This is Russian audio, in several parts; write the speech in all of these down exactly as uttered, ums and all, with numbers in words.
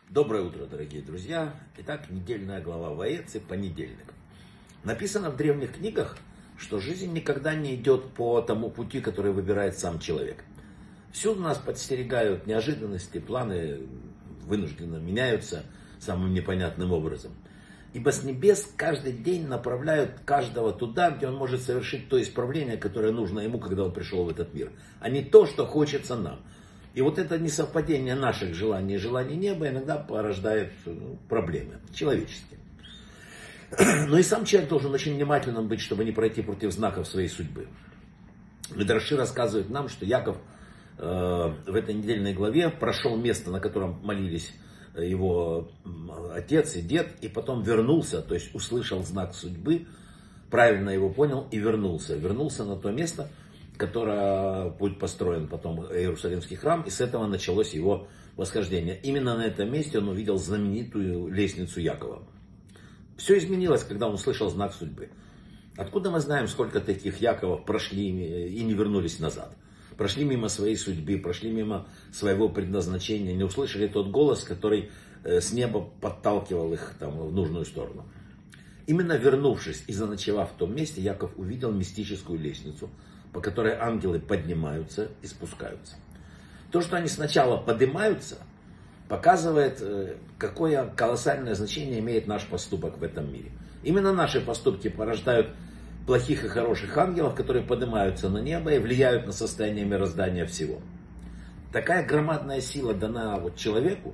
Доброе утро, дорогие друзья. Итак, недельная глава Ваэци, понедельник. Написано в древних книгах, что жизнь никогда не идет по тому пути, который выбирает сам человек. Всюду нас подстерегают неожиданности, планы вынужденно меняются самым непонятным образом. Ибо с небес каждый день направляют каждого туда, где он может совершить то исправление, которое нужно ему, когда он пришел в этот мир, а не то, что хочется нам. И вот это несовпадение наших желаний и желаний неба иногда порождает ну, проблемы человеческие. Но и сам человек должен очень внимательным быть, чтобы не пройти против знаков своей судьбы. Мидраши рассказывают нам, что Яков э, в этой недельной главе прошел место, на котором молились его отец и дед, и потом вернулся, то есть услышал знак судьбы, правильно его понял и вернулся. Вернулся на то место, которое будет построен потом Иерусалимский храм, и с этого началось его восхождение. Именно на этом месте он увидел знаменитую лестницу Якова. Все изменилось, когда он услышал знак судьбы. Откуда мы знаем, сколько таких Яковов прошли и не вернулись назад? Прошли мимо своей судьбы, прошли мимо своего предназначения, не услышали тот голос, который с неба подталкивал их там, в нужную сторону. Именно вернувшись и заночевав в том месте, Яков увидел мистическую лестницу, по которой ангелы поднимаются и спускаются. То, что они сначала поднимаются, показывает, какое колоссальное значение имеет наш поступок в этом мире. Именно наши поступки порождают плохих и хороших ангелов, которые поднимаются на небо и влияют на состояние мироздания всего. Такая громадная сила дана вот человеку.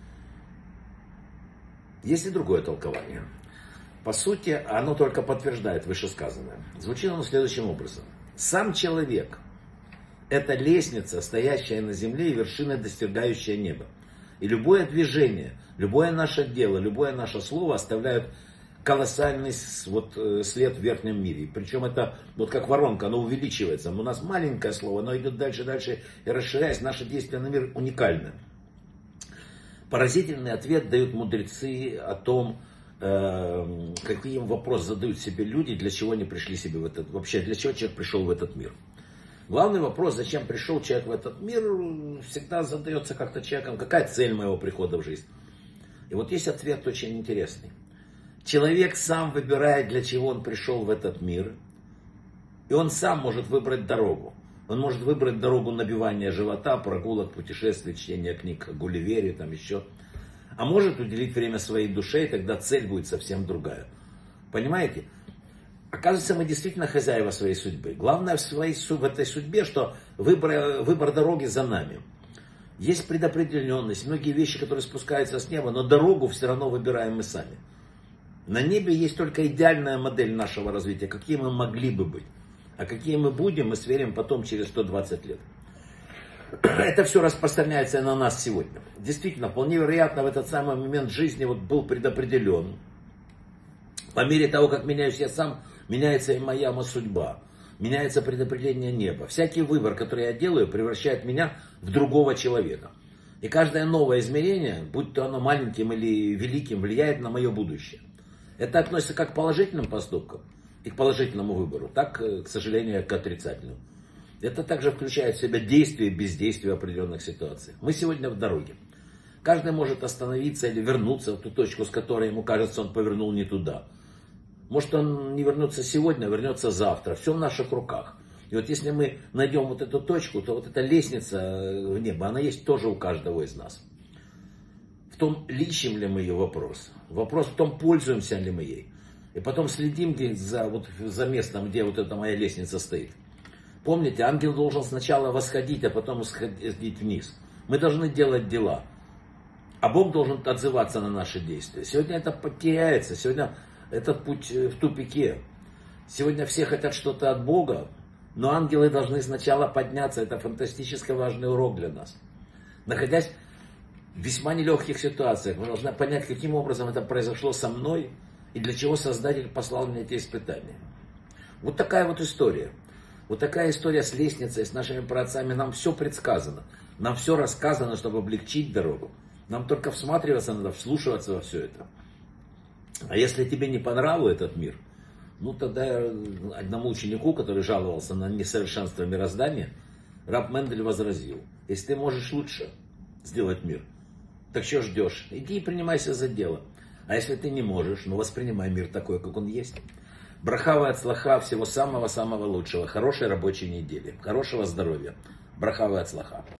Есть и другое толкование. По сути, оно только подтверждает вышесказанное. Звучит оно следующим образом. Сам человек – это лестница, стоящая на земле и вершина, достигающая неба. И любое движение, любое наше дело, любое наше слово оставляют колоссальный вот, след в верхнем мире. Причем это вот как воронка, оно увеличивается. У нас маленькое слово, оно идет дальше, дальше и расширяясь. Наше действие на мир уникально. Поразительный ответ дают мудрецы о том, какие вопросы задают себе люди, для чего они пришли себе в этот, вообще для чего человек пришел в этот мир. Главный вопрос, зачем пришел человек в этот мир, всегда задается как-то человеком, какая цель моего прихода в жизнь. И вот есть ответ очень интересный. Человек сам выбирает, для чего он пришел в этот мир, и он сам может выбрать дорогу. Он может выбрать дорогу набивания живота, прогулок, путешествий, чтения книг о Гулливере, там еще. А может уделить время своей душе, и тогда цель будет совсем другая. Понимаете? Оказывается, мы действительно хозяева своей судьбы. Главное в, своей, в этой судьбе, что выбор, выбор дороги за нами. Есть предопределенность, многие вещи, которые спускаются с неба, но дорогу все равно выбираем мы сами. На небе есть только идеальная модель нашего развития, какие мы могли бы быть. А какие мы будем, мы сверим потом через сто двадцать лет. Это все распространяется на нас сегодня. Действительно, вполне вероятно, в этот самый момент жизни вот был предопределен. По мере того, как меняюсь я сам, меняется и моя судьба. Меняется предопределение неба. Всякий выбор, который я делаю, превращает меня в другого человека. И каждое новое измерение, будь то оно маленьким или великим, влияет на мое будущее. Это относится как к положительным поступкам и к положительному выбору, так, к сожалению, к отрицательному. Это также включает в себя действие и бездействие в определенных ситуациях. Мы сегодня в дороге. Каждый может остановиться или вернуться в ту точку, с которой ему кажется, он повернул не туда. Может, он не вернется сегодня, а вернется завтра. Все в наших руках. И вот если мы найдем вот эту точку, то вот эта лестница в небо, она есть тоже у каждого из нас. В том, лечим ли мы ее, вопрос. Вопрос в том, пользуемся ли мы ей. И потом следим за, вот, за местом, где вот эта моя лестница стоит. Помните, ангел должен сначала восходить, а потом сходить вниз. Мы должны делать дела. А Бог должен отзываться на наши действия. Сегодня это потеряется. Сегодня этот путь в тупике. Сегодня все хотят что-то от Бога, но ангелы должны сначала подняться. Это фантастически важный урок для нас. Находясь в весьма нелегких ситуациях, мы должны понять, каким образом это произошло со мной и для чего Создатель послал мне эти испытания. Вот такая вот история. Вот такая история с лестницей, с нашими праотцами. Нам все предсказано. Нам все рассказано, чтобы облегчить дорогу. Нам только всматриваться надо, вслушиваться во все это. А если тебе не по нраву этот мир, ну тогда одному ученику, который жаловался на несовершенство мироздания, раб Мендель возразил: если ты можешь лучше сделать мир, Так что ждешь? Иди и принимайся за дело. А если ты не можешь, ну воспринимай мир такой, как он есть. Брахава от слаха, всего самого-самого лучшего. Хорошей рабочей недели. Хорошего здоровья. Брахава от слаха.